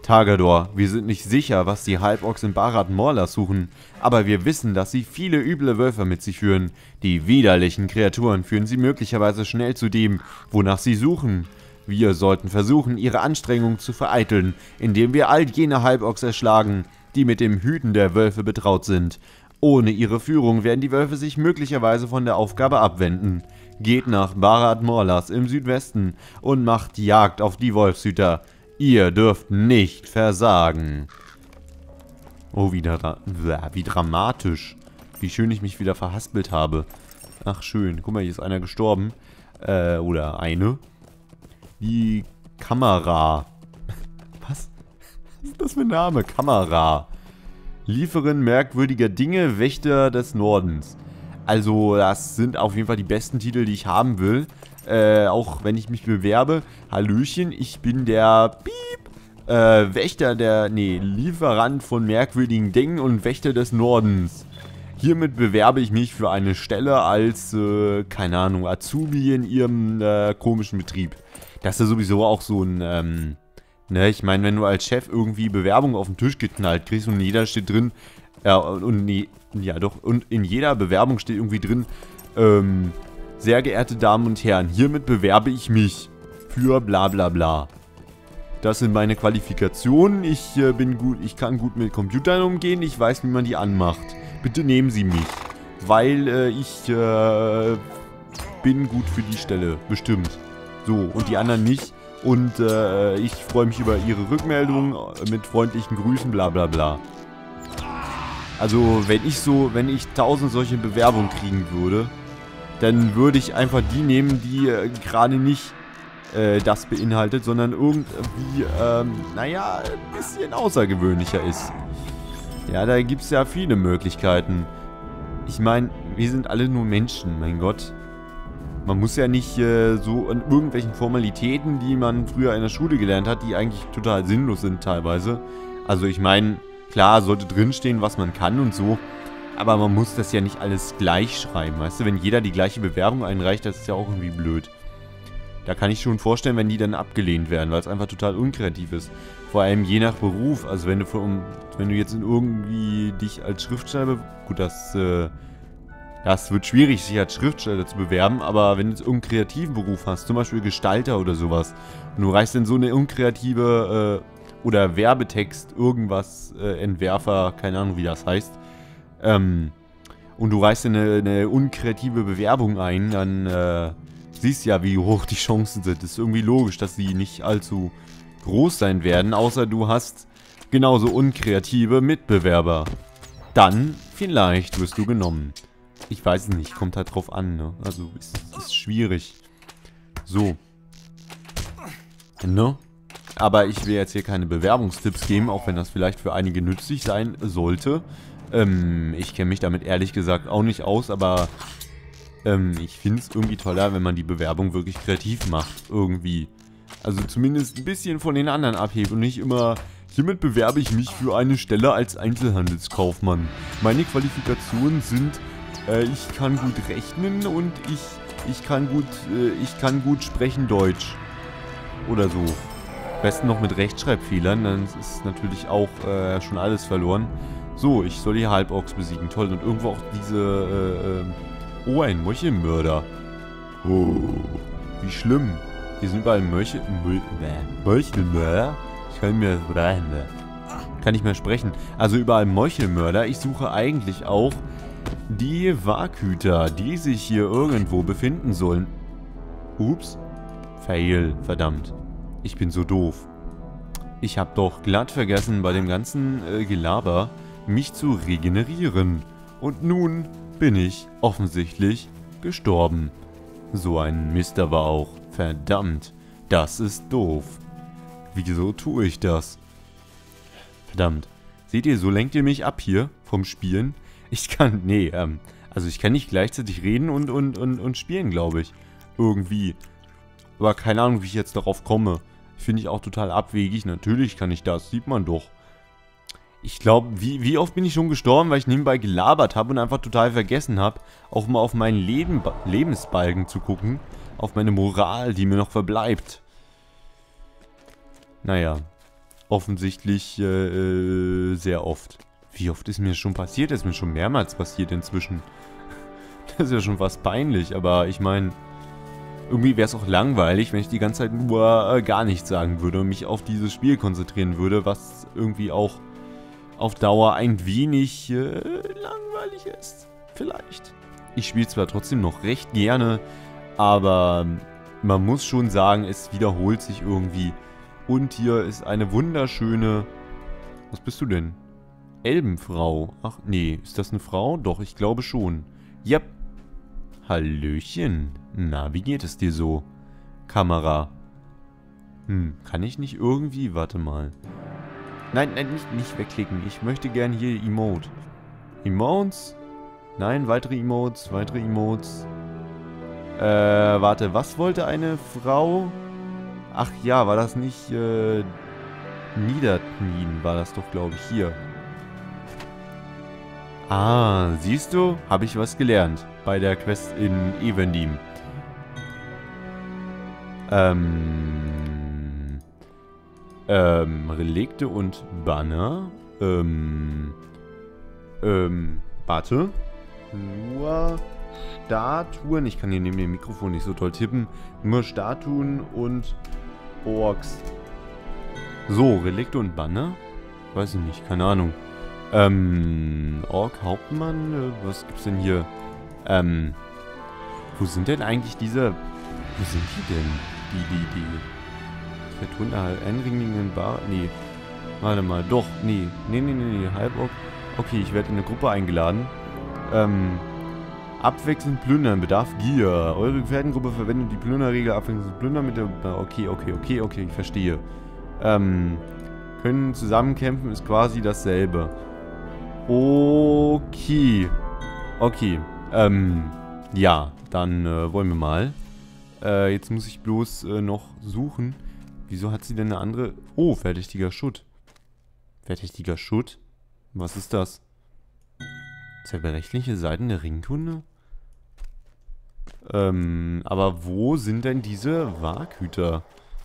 Targador, wir sind nicht sicher, was die Halborgs in Barad Morla suchen, aber wir wissen, dass sie viele üble Wölfe mit sich führen. Die widerlichen Kreaturen führen sie möglicherweise schnell zu dem, wonach sie suchen. Wir sollten versuchen, ihre Anstrengungen zu vereiteln, indem wir all jene Halborgs erschlagen, die mit dem Hüten der Wölfe betraut sind. Ohne ihre Führung werden die Wölfe sich möglicherweise von der Aufgabe abwenden. Geht nach Barad Morlas im Südwesten und macht Jagd auf die Wolfshüter. Ihr dürft nicht versagen. Oh, wie dramatisch. Wie schön ich mich wieder verhaspelt habe. Ach, schön. Guck mal, hier ist einer gestorben. Oder eine. Die Kamera. Was? Was ist das für ein Name? Kamera. Lieferin merkwürdiger Dinge, Wächter des Nordens. Also, das sind auf jeden Fall die besten Titel, die ich haben will. Auch wenn ich mich bewerbe. Hallöchen, ich bin der Wächter Lieferant von merkwürdigen Dingen und Wächter des Nordens. Hiermit bewerbe ich mich für eine Stelle als, keine Ahnung, Azubi in ihrem komischen Betrieb. Das ist ja sowieso auch so ein, ne, ich meine, wenn du als Chef irgendwie Bewerbungen auf den Tisch geknallt kriegst und jeder steht drin, und in jeder Bewerbung steht irgendwie drin, sehr geehrte Damen und Herren, hiermit bewerbe ich mich für bla bla bla. Das sind meine Qualifikationen, ich bin gut, ich kann gut mit Computern umgehen, ich weiß, wie man die anmacht. Bitte nehmen Sie mich, weil ich bin gut für die Stelle, bestimmt. So, und die anderen nicht. Und ich freue mich über Ihre Rückmeldung mit freundlichen Grüßen, bla bla bla. Also, wenn ich 1000 solche Bewerbungen kriegen würde, dann würde ich einfach die nehmen, die gerade nicht das beinhaltet, sondern irgendwie, naja, ein bisschen außergewöhnlicher ist. Ja, da gibt es ja viele Möglichkeiten. Ich meine, wir sind alle nur Menschen, mein Gott. Man muss ja nicht so an irgendwelchen Formalitäten, die man früher in der Schule gelernt hat, die eigentlich total sinnlos sind teilweise. Also ich meine, klar, sollte drinstehen, was man kann und so. Aber man muss das ja nicht alles gleich schreiben, weißt du? Wenn jeder die gleiche Bewerbung einreicht, das ist ja auch irgendwie blöd. Da kann ich schon vorstellen, wenn die dann abgelehnt werden, weil es einfach total unkreativ ist. Vor allem je nach Beruf. Also wenn du jetzt irgendwie dich als Schriftsteller... Gut, das wird schwierig, sich als Schriftsteller zu bewerben, aber wenn du jetzt irgendeinen kreativen Beruf hast, zum Beispiel Gestalter oder sowas, und du reichst dann so eine unkreative oder Werbetext, irgendwas, Entwerfer, keine Ahnung wie das heißt, und du reichst eine unkreative Bewerbung ein, dann siehst du ja, wie hoch die Chancen sind. Das ist irgendwie logisch, dass sie nicht allzu groß sein werden, außer du hast genauso unkreative Mitbewerber. Dann vielleicht wirst du genommen. Ich weiß es nicht, kommt halt drauf an, ne? Also, ist schwierig. So. Ne? Aber ich will jetzt hier keine Bewerbungstipps geben, auch wenn das vielleicht für einige nützlich sein sollte. Ich kenne mich damit ehrlich gesagt auch nicht aus, aber ich finde es irgendwie toller, wenn man die Bewerbung wirklich kreativ macht. Irgendwie. Also zumindest ein bisschen von den anderen abhebt und nicht immer... Hiermit bewerbe ich mich für eine Stelle als Einzelhandelskaufmann. Meine Qualifikationen sind... ich kann gut rechnen und ich kann gut sprechen Deutsch. Oder so. Am besten noch mit Rechtschreibfehlern, dann ist natürlich auch schon alles verloren. So, ich soll die Halborgs besiegen. Toll. Und irgendwo auch diese, oh, ein Meuchelmörder. Oh, wie schlimm. Hier sind überall Meuchelmörder. Ich kann nicht mehr sprechen. Also überall Meuchelmörder. Ich suche eigentlich auch die Waghüter, die sich hier irgendwo befinden sollen. Ups. Fail, verdammt. Ich bin so doof. Ich habe doch glatt vergessen, bei dem ganzen Gelaber mich zu regenerieren. Und nun bin ich offensichtlich gestorben. So ein Mist aber auch. Verdammt, das ist doof. Wieso tue ich das? Verdammt. Seht ihr, so lenkt ihr mich ab hier vom Spielen. Ich kann, nee, also ich kann nicht gleichzeitig reden und spielen, glaube ich. Irgendwie. Aber keine Ahnung, wie ich jetzt darauf komme. Finde ich auch total abwegig. Natürlich kann ich das, sieht man doch. Ich glaube, wie oft bin ich schon gestorben, weil ich nebenbei gelabert habe und einfach total vergessen habe, auch mal auf meinen Lebensbalken zu gucken. Auf meine Moral, die mir noch verbleibt. Naja. Offensichtlich sehr oft. Wie oft ist mir das schon passiert? Das ist mir schon mehrmals passiert inzwischen. Das ist ja schon fast peinlich, aber ich meine, irgendwie wäre es auch langweilig, wenn ich die ganze Zeit nur gar nichts sagen würde und mich auf dieses Spiel konzentrieren würde, was irgendwie auch auf Dauer ein wenig langweilig ist. Vielleicht. Ich spiele zwar trotzdem noch recht gerne, aber man muss schon sagen, es wiederholt sich irgendwie. Und hier ist eine wunderschöne... Was bist du denn? Elbenfrau. Ach, nee. Ist das eine Frau? Doch, ich glaube schon. Yep. Hallöchen. Na, wie geht es dir so? Kamera. Kann ich nicht irgendwie... Warte mal. Nein, nicht wegklicken. Ich möchte gern hier Emote. Emotes? Nein, weitere Emotes, weitere Emotes. Warte, was wollte eine Frau? Ach ja, war das nicht, niederknien war das doch, glaube ich, hier. Ah, siehst du? Habe ich was gelernt bei der Quest in Evendim. Relikte und Banner. Warte. Nur Statuen. Ich kann hier neben dem Mikrofon nicht so toll tippen. Nur Statuen und Orks. So, Relikte und Banner? Weiß ich nicht, keine Ahnung. Ork Hauptmann? Was gibt's denn hier? Wo sind denn eigentlich diese... Wo sind die denn? Die Kreaturen der Einringigen Bar... Nee. Warte mal, doch, nee. Nee, Halborg. Okay, ich werde in eine Gruppe eingeladen. Abwechselnd plündern, Bedarf Gier. Eure Gefährtengruppe verwendet die Plünderregel abwechselnd plündern mit der... Okay, ich verstehe. Können zusammenkämpfen ist quasi dasselbe. Okay. Ja, dann wollen wir mal. Jetzt muss ich bloß noch suchen. Wieso hat sie denn eine andere... Oh, verdächtiger Schutt. Verdächtiger Schutt? Was ist das? Zerbrechliche Seiten der Ringkunde? Aber wo sind denn diese Waghüter?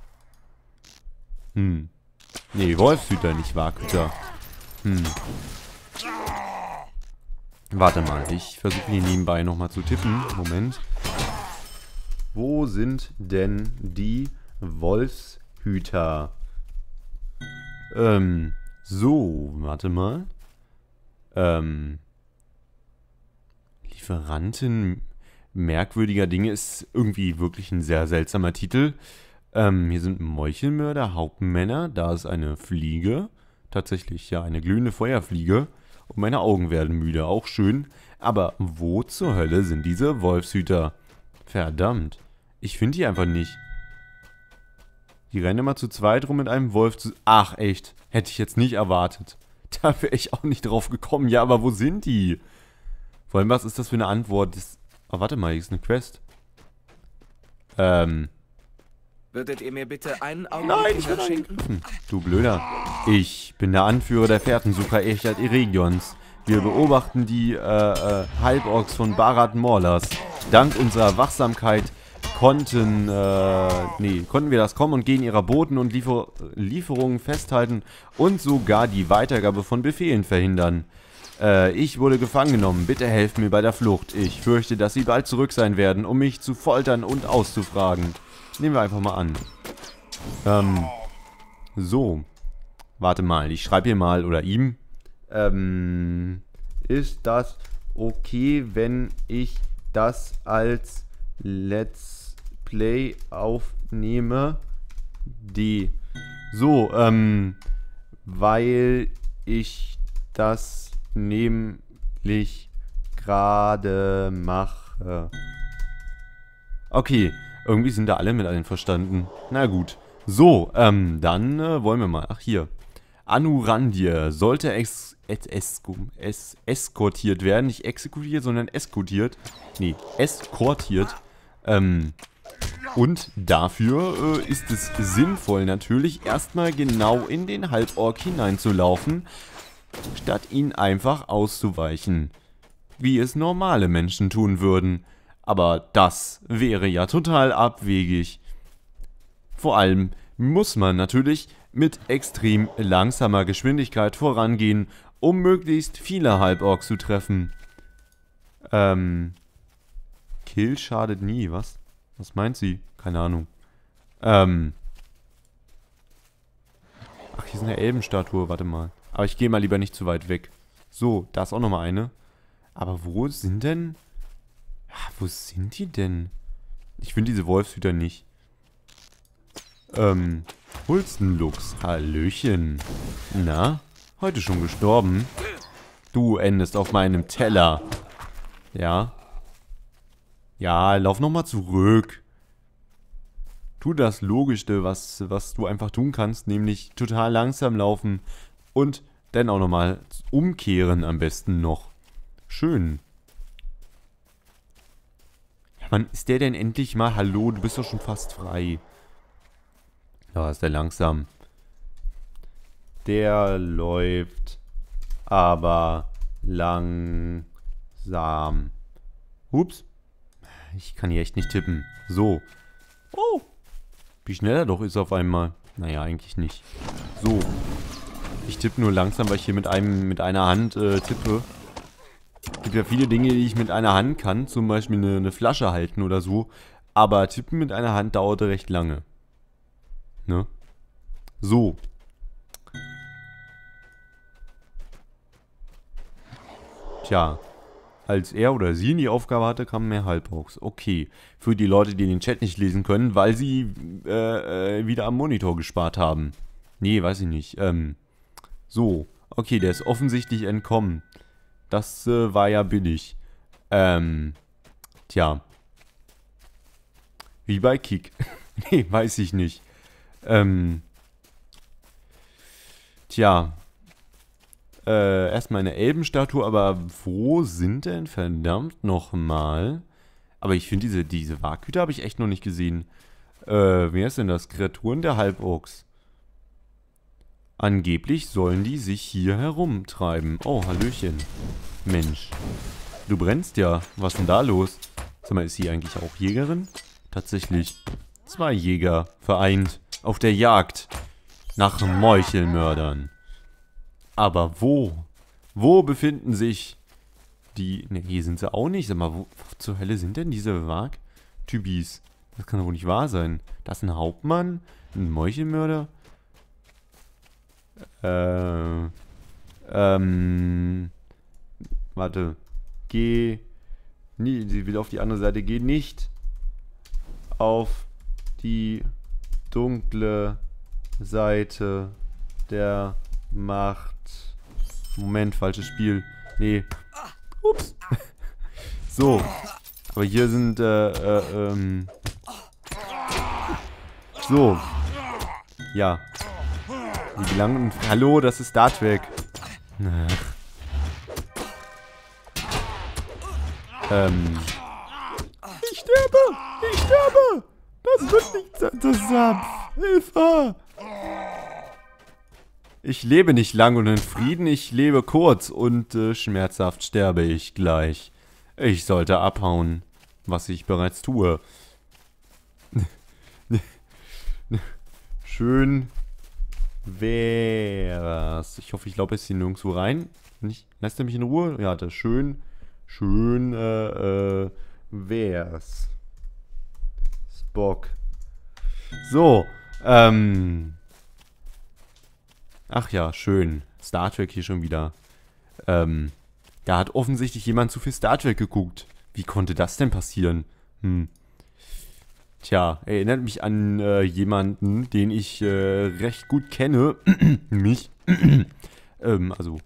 Nee, Wolfshüter, nicht Waghüter. Warte mal, ich versuche hier nebenbei nochmal zu tippen. Moment. Wo sind denn die Wolfshüter? So, warte mal. Lieferanten merkwürdiger Dinge ist irgendwie wirklich ein sehr seltsamer Titel. Hier sind Meuchelmörder, Hauptmänner. Da ist eine Fliege. Tatsächlich, ja, eine glühende Feuerfliege. Und meine Augen werden müde, auch schön. Aber wo zur Hölle sind diese Wolfshüter? Verdammt. Ich finde die einfach nicht. Die rennen immer zu zweit rum mit einem Wolf zu... Ach, echt. Hätte ich jetzt nicht erwartet. Da wäre ich auch nicht drauf gekommen. Ja, aber wo sind die? Vor allem, was ist das für eine Antwort? Oh, warte mal, hier ist eine Quest. Würdet ihr mir bitte einen Augenblick schenken? Du Blöder. Ich bin der Anführer der Fährtensucher Echad Eregions. Wir beobachten die Halborks von Barad Morlas. Dank unserer Wachsamkeit konnten wir das Kommen und Gehen ihrer Boten und Lieferungen festhalten und sogar die Weitergabe von Befehlen verhindern. Ich wurde gefangen genommen. Bitte helft mir bei der Flucht. Ich fürchte, dass sie bald zurück sein werden, um mich zu foltern und auszufragen. Nehmen wir einfach mal an. So. Warte mal, ich schreibe hier mal, oder ihm. Ist das okay, wenn ich das als Let's Play aufnehme? D. So, weil ich das nämlich gerade mache. Okay, irgendwie sind da alle mit einverstanden. Na gut. So, dann wollen wir mal. Ach, hier. Anurandir sollte eskortiert werden. Nicht exekutiert, sondern eskortiert. Nee, eskortiert. Und dafür ist es sinnvoll natürlich, erstmal genau in den Halborg hineinzulaufen, statt ihn einfach auszuweichen. Wie es normale Menschen tun würden. Aber das wäre ja total abwegig. Vor allem muss man natürlich mit extrem langsamer Geschwindigkeit vorangehen, um möglichst viele Halborgs zu treffen. Kill schadet nie, was? Was meint sie? Keine Ahnung. Ach, hier ist eine Elbenstatue, warte mal. Aber ich gehe mal lieber nicht zu weit weg. So, da ist auch nochmal eine. Aber wo sind denn... Ja, wo sind die denn? Ich finde diese Wolfshüter nicht. Hulstenlux, hallöchen. Na, heute schon gestorben? Du endest auf meinem Teller. Ja. Ja, lauf nochmal zurück. Tu das Logischste, was du einfach tun kannst, nämlich total langsam laufen und dann auch nochmal umkehren am besten noch. Schön. Ja, wann ist der denn endlich mal? Hallo, du bist doch schon fast frei. Da ist der langsam. Der läuft aber langsam. Ups. Ich kann hier echt nicht tippen. So. Oh. Wie schnell er doch ist auf einmal. Naja, eigentlich nicht. So. Ich tippe nur langsam, weil ich hier mit einer Hand tippe. Es gibt ja viele Dinge, die ich mit einer Hand kann. Zum Beispiel eine Flasche halten oder so. Aber tippen mit einer Hand dauert recht lange. Ne? So. Tja. Als er oder sie die Aufgabe hatte, kamen mehr Halborgs. Okay. Für die Leute, die den Chat nicht lesen können, weil sie wieder am Monitor gespart haben. Nee, weiß ich nicht. So. Okay, der ist offensichtlich entkommen. Das war ja billig. Tja. Wie bei Kick. Nee, weiß ich nicht. Tja. Erstmal eine Elbenstatue, aber wo sind denn verdammt nochmal? Aber ich finde, diese Waghüter habe ich echt noch nicht gesehen. Wer ist denn das? Kreaturen der Halborgs. Angeblich sollen die sich hier herumtreiben. Oh, hallöchen. Mensch. Du brennst ja. Was ist denn da los? Sag mal, ist sie eigentlich auch Jägerin? Tatsächlich. 2 Jäger vereint auf der Jagd nach Meuchelmördern. Aber wo? Wo befinden sich die... Ne, hier sind sie auch nicht. Sag mal, wo zur Hölle sind denn diese Wag-Typis? Das kann doch wohl nicht wahr sein. Das ist ein Hauptmann? Ein Meuchelmörder? Warte. Geh... Nee, sie will auf die andere Seite. Geh nicht auf die dunkle Seite der Macht. Moment, falsches Spiel. Nee. Ups. So. Aber hier sind, so. Ja. Die gelangen... Hallo, das ist Star Trek. Ich sterbe! Ich sterbe! Das wird nicht... Das sanft. Hilfe! Ich lebe nicht lang und in Frieden, ich lebe kurz und schmerzhaft sterbe ich gleich. Ich sollte abhauen, was ich bereits tue. Schön wär's. Ich hoffe, ich glaube jetzt hier nirgendwo rein. Nicht, lässt er mich in Ruhe? Ja, das schön wär's. Spock. So, ach ja, schön. Star Trek hier schon wieder. Da hat offensichtlich jemand zu viel Star Trek geguckt. Wie konnte das denn passieren? Tja, erinnert mich an jemanden, den ich recht gut kenne. Mich. Also.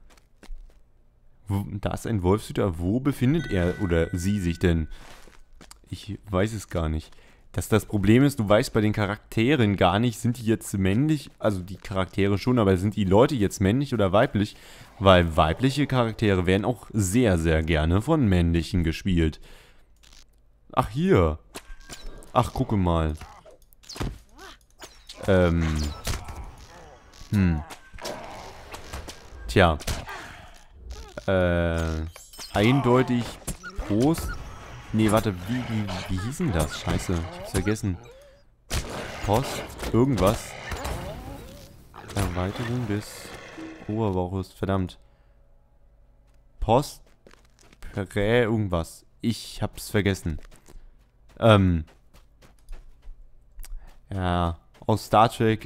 Da ist ein Wolfshüter. Wo befindet er oder sie sich denn? Ich weiß es gar nicht. Das Problem ist, du weißt bei den Charakteren gar nicht, sind die jetzt männlich, also die Charaktere schon, aber sind die Leute jetzt männlich oder weiblich? Weil weibliche Charaktere werden auch sehr, sehr gerne von männlichen gespielt. Ach, hier. Ach, gucke mal. Tja. Eindeutig Prost. Nee, warte, wie hieß denn das? Scheiße, ich hab's vergessen. Post, irgendwas. Erweiterung des Oberwoches. Verdammt. Post. Irgendwas. Ich hab's vergessen. Ja. Aus Star Trek,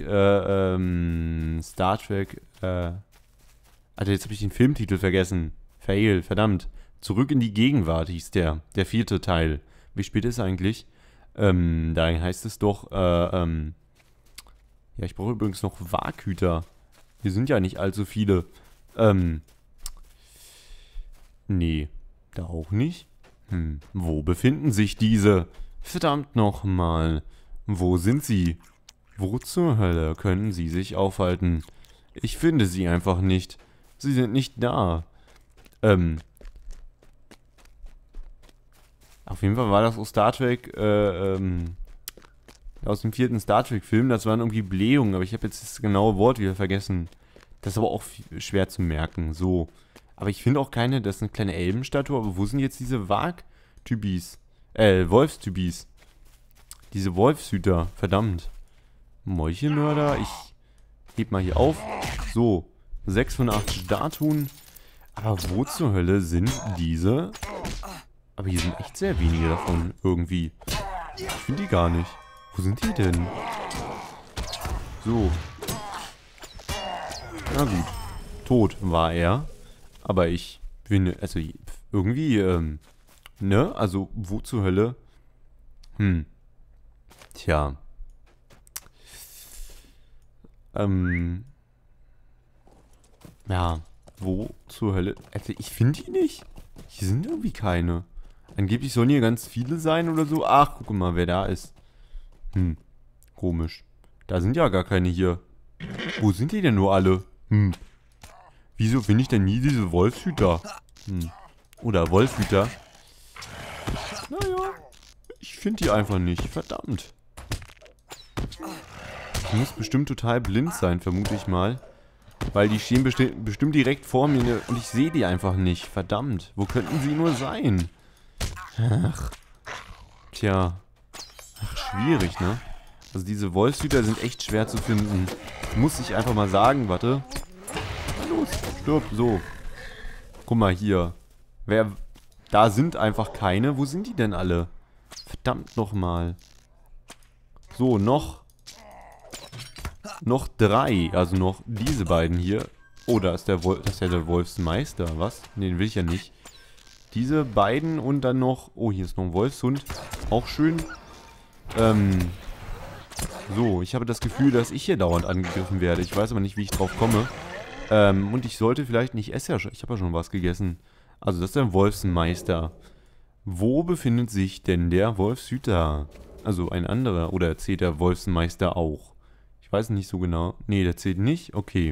Alter, jetzt habe ich den Filmtitel vergessen. Fail, verdammt. Zurück in die Gegenwart hieß der. Der 4. Teil. Wie spät ist eigentlich? Da heißt es doch, ja, ich brauche übrigens noch Waghüter. Hier sind ja nicht allzu viele. Nee, da auch nicht. Wo befinden sich diese? Verdammt nochmal. Wo sind sie? Wo zur Hölle können sie sich aufhalten? Ich finde sie einfach nicht. Sie sind nicht da. Auf jeden Fall war das aus Star Trek, aus dem 4. Star Trek-Film. Das waren irgendwie Blähungen, aber ich habe jetzt das genaue Wort wieder vergessen. Das ist aber auch schwer zu merken. So. Aber ich finde auch keine, das ist eine kleine Elbenstatue, aber wo sind jetzt diese Wag-Typis? Wolfstypis. Diese Wolfshüter, verdammt. Meuchelmörder, ich heb mal hier auf. So, 6 von 8 Statuen. Aber wo zur Hölle sind diese? Aber hier sind echt sehr wenige davon, irgendwie. Ich finde die gar nicht. Wo sind die denn? So. Na gut. Tot war er. Aber ich finde, also irgendwie, ne? Also, wo zur Hölle? Tja. Ja, wo zur Hölle? Also, ich finde die nicht. Hier sind irgendwie keine. Angeblich sollen hier ganz viele sein oder so. Ach, guck mal, wer da ist. Komisch. Da sind ja gar keine hier. Wo sind die denn nur alle? Wieso finde ich denn nie diese Wolfshüter? Oder Wolfhüter? Naja, ich finde die einfach nicht. Verdammt. Ich muss bestimmt total blind sein, vermute ich mal. Weil die stehen bestimmt direkt vor mir und ich sehe die einfach nicht. Verdammt. Wo könnten sie nur sein? Ach. Tja. Ach, schwierig, ne? Also diese Wolfshüter sind echt schwer zu finden. Muss ich einfach mal sagen, warte. Los, stirb, so. Guck mal hier. Da sind einfach keine. Wo sind die denn alle? Verdammt nochmal. So, noch 3. Also noch diese beiden hier. Oh, das ist ja der Wolfsmeister. Was? Nee, den will ich ja nicht. Diese beiden und dann noch... Oh, hier ist noch ein Wolfshund. Auch schön. So, ich habe das Gefühl, dass ich hier dauernd angegriffen werde. Ich weiß aber nicht, wie ich drauf komme. Und ich sollte vielleicht nicht essen. Ich habe ja schon was gegessen. Also das ist der Wolfsmeister. Wo befindet sich denn der Wolfshüter? Also ein anderer. Oder zählt der Wolfsmeister auch? Ich weiß nicht so genau. Nee, der zählt nicht. Okay.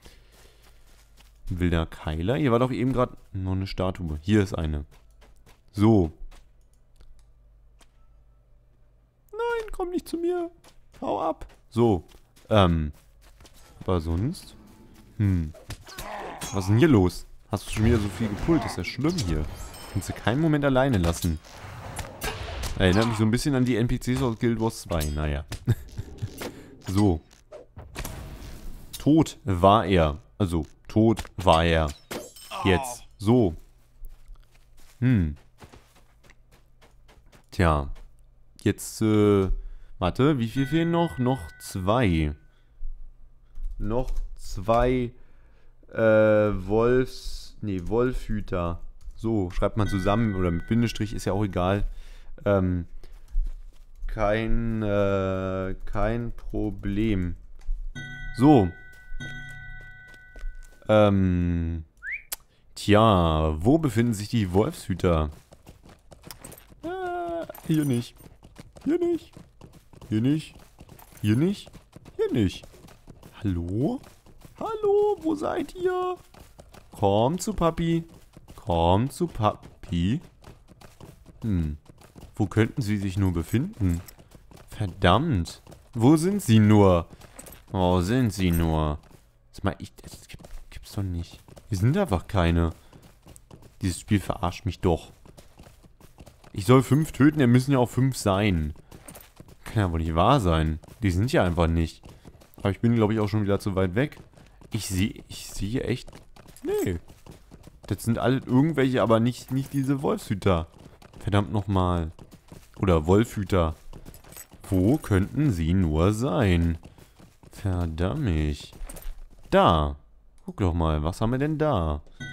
Wilder Keiler. Hier war doch eben gerade noch eine Statue. Hier ist eine. So. Nein, komm nicht zu mir. Hau ab. So. Aber sonst? Was ist denn hier los? Hast du schon wieder so viel gepult? Das ist ja schlimm hier. Kannst du keinen Moment alleine lassen. Erinnert mich so ein bisschen an die NPCs aus Guild Wars 2. Naja. So. Tot war er. Also, tot war er. Jetzt. So. Tja. Jetzt, warte, wie viel fehlen noch? Noch 2. Noch 2, Wolfhüter. So, schreibt man zusammen oder mit Bindestrich, ist ja auch egal. Kein Problem. So. Tja, wo befinden sich die Wolfshüter? Hier nicht. Hier nicht. Hier nicht. Hier nicht. Hier nicht. Hallo? Hallo, wo seid ihr? Komm zu Papi. Komm zu Papi. Wo könnten sie sich nur befinden? Verdammt. Wo sind sie nur? Wo sind sie nur? Das gibt's doch nicht. Hier sind einfach keine. Dieses Spiel verarscht mich doch. Ich soll 5 töten, müssen ja auch 5 sein. Kann ja wohl nicht wahr sein. Die sind ja einfach nicht. Aber ich bin, glaube ich, auch schon wieder zu weit weg. Ich sehe echt... Nee. Das sind alle irgendwelche, aber nicht diese Wolfshüter. Verdammt nochmal. Oder Wolfhüter. Wo könnten sie nur sein? Verdammt. Da. Guck doch mal, was haben wir denn da?